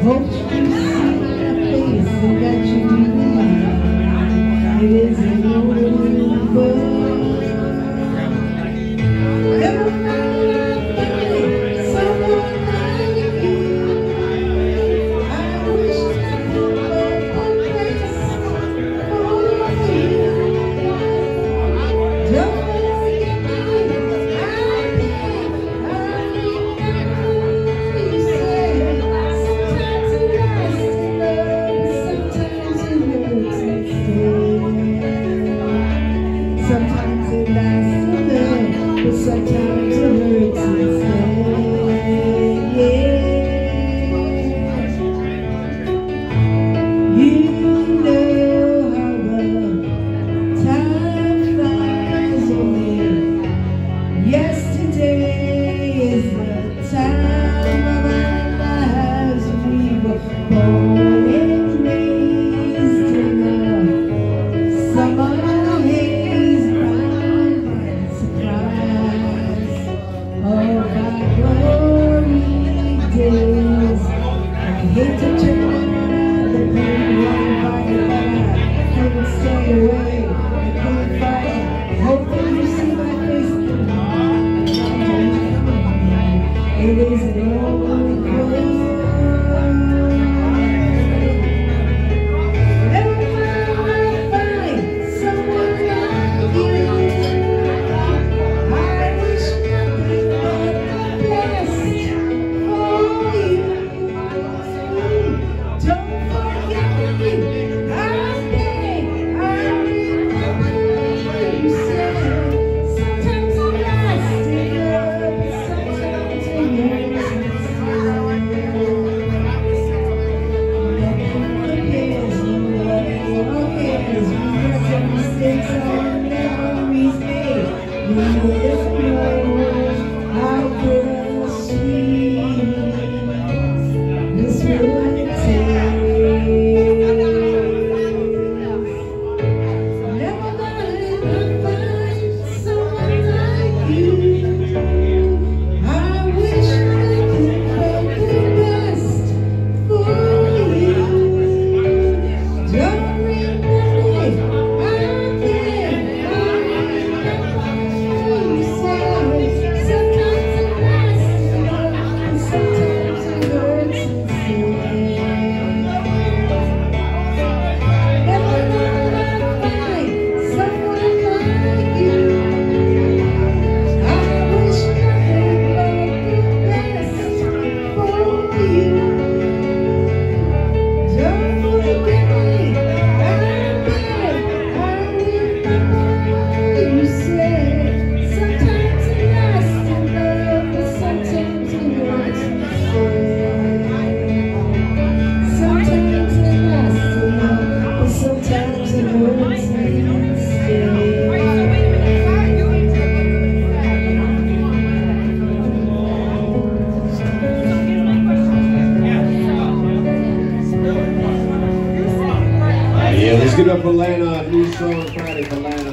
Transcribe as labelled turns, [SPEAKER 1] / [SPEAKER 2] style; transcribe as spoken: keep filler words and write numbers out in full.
[SPEAKER 1] Hope you see my face and that you believe it isn't over. Never mind, someone like you. I wish I could love one place for you. Don't forget me, I think I remember you said sometimes it lasts in love, sometimes it hurts instead. Sometimes it lasts in love, but sometimes it hurts instead. Yeah. You know how the time flies away. Yesterday is the time of our lives. We were born and raised in the summer haze, blind and surprise of our glory days. I hate to turn the pain one body, but I couldn't stay away. I couldn't fight. Hoping you see my face. It isn't over. Never mind, I'll find someone like you. I wish nothing but the best for you. Don't forget me, I think I remember you said sometimes it lasts in love, sometimes it hurts inside. Nothing compares, no love compares. We regret mistakes, all memories made. We never know how bittersweet this will taste. Never mind, I'll find someone like you. I wish nothing but the best for you. Don't remember, I think I remember you said sometimes it lasts in love, and sometimes it hurts instead. Never mind, I'll find someone like you. I wish nothing but the best for you. Don't forget me, I think I remember you said sometimes it lasts in love, but sometimes it hurts instead. Sometimes it lasts in love, but sometimes it hurts instead.
[SPEAKER 2] Yeah, let's get up for Lana, new song Friday for Lana.